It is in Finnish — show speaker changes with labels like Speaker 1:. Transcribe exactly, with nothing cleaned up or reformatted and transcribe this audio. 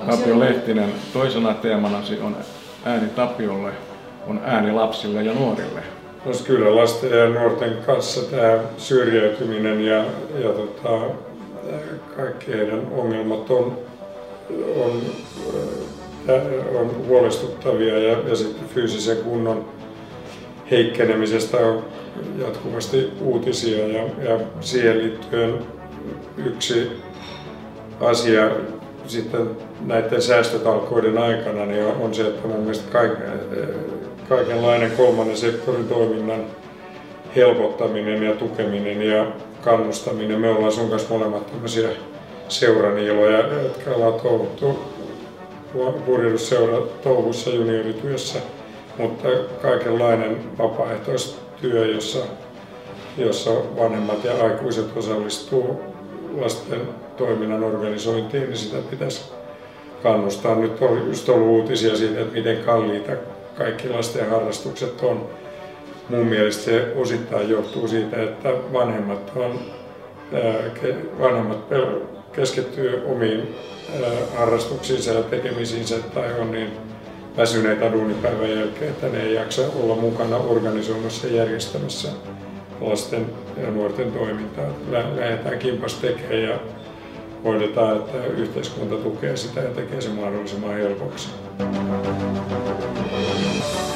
Speaker 1: Tapio Lehtinen, toisena teemanasi on ääni Tapiolle, on ääni lapsille ja nuorille.
Speaker 2: No, kyllä lasten ja nuorten kanssa tämä syrjäytyminen ja, ja tota, kaikki heidän ongelmat on, on, on huolestuttavia ja, ja sitten fyysisen kunnon heikkenemisestä on jatkuvasti uutisia ja, ja siihen liittyen yksi asia sitten näiden säästötalkoiden aikana niin on se, että mun mielestä kaikenlainen kolmannen sektorin toiminnan helpottaminen ja tukeminen ja kannustaminen. Me ollaan sun kanssa molemmat tämmöisiä seuraniiloja, jotka ollaan touhuttu purjehdusseura touhussa juniorityössä, mutta kaikenlainen vapaaehtoistyö, jossa, jossa vanhemmat ja aikuiset osallistuu lasten toiminnan organisointiin, niin sitä pitäisi kannustaa. Nyt on just ollut uutisia siitä, että miten kalliita kaikki lasten harrastukset on. Mun mielestä se osittain johtuu siitä, että vanhemmat, on, vanhemmat keskittyy omiin harrastuksiinsa ja tekemisiinsä tai on niin väsyneitä duunipäivän jälkeen, että ne ei jaksa olla mukana organisoimassa ja järjestämässä lasten ja nuorten toimintaa. Lähdetään kimpas tekemään ja hoidetaan, että yhteiskunta tukee sitä ja tekee se mahdollisimman helpoksi.